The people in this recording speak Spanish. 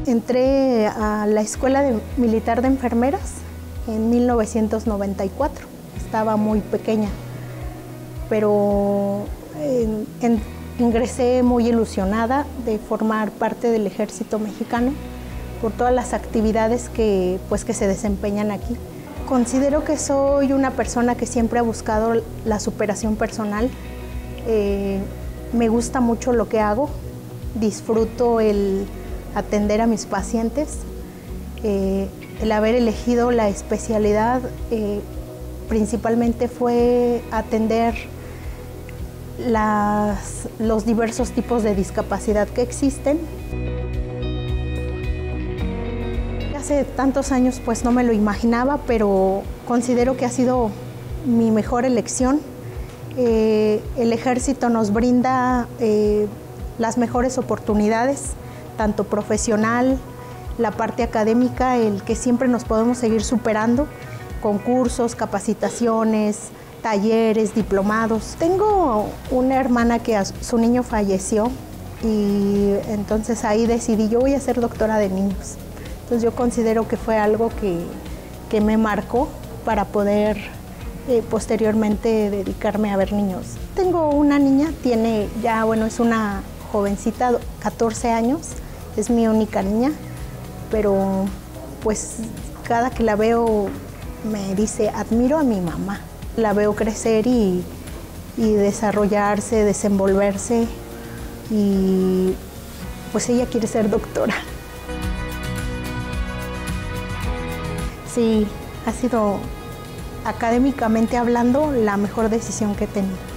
Entré a la Escuela Militar de Enfermeras en 1994. Estaba muy pequeña, pero ingresé muy ilusionada de formar parte del Ejército Mexicano por todas las actividades que se desempeñan aquí. Considero que soy una persona que siempre ha buscado la superación personal. Me gusta mucho lo que hago, disfruto el atender a mis pacientes, el haber elegido la especialidad principalmente fue atender los diversos tipos de discapacidad que existen. Hace tantos años no me lo imaginaba, pero considero que ha sido mi mejor elección. El ejército nos brinda las mejores oportunidades, tanto profesional, la parte académica, el que siempre nos podemos seguir superando, concursos, capacitaciones, talleres, diplomados. Tengo una hermana que su niño falleció y entonces ahí decidí, yo voy a ser doctora de niños. Entonces yo considero que fue algo que me marcó para poder posteriormente dedicarme a ver niños. Tengo una niña, tiene ya, es una jovencita, 14 años, es mi única niña, pero cada que la veo me dice, admiro a mi mamá. La veo crecer y desarrollarse, desenvolverse y ella quiere ser doctora. Sí, ha sido académicamente hablando la mejor decisión que he tenido.